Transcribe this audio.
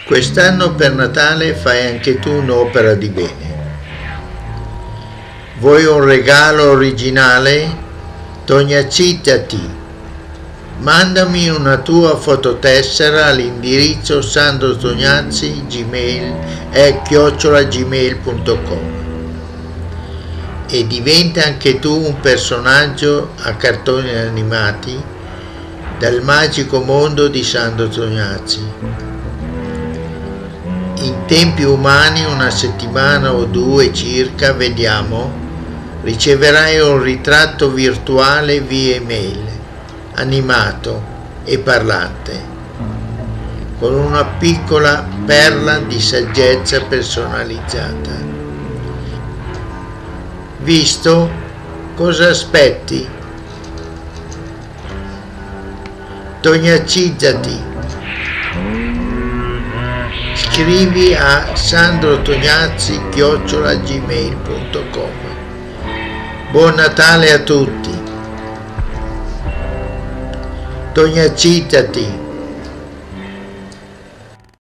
Quest'anno per Natale fai anche tu un'opera di bene. Vuoi un regalo originale? Tognacitati. Mandami una tua fototessera all'indirizzo sandrotognazzi@gmail.com e diventa anche tu un personaggio a cartoni animati dal magico mondo di Sandro Tognazzi. In tempi umani, una settimana o due circa, vediamo, riceverai un ritratto virtuale via email, animato e parlante, con una piccola perla di saggezza personalizzata. Visto? Cosa aspetti? Tognacizzati. Scrivi a sandrotognazzi@gmail.com. Buon Natale a tutti. Tognacitati.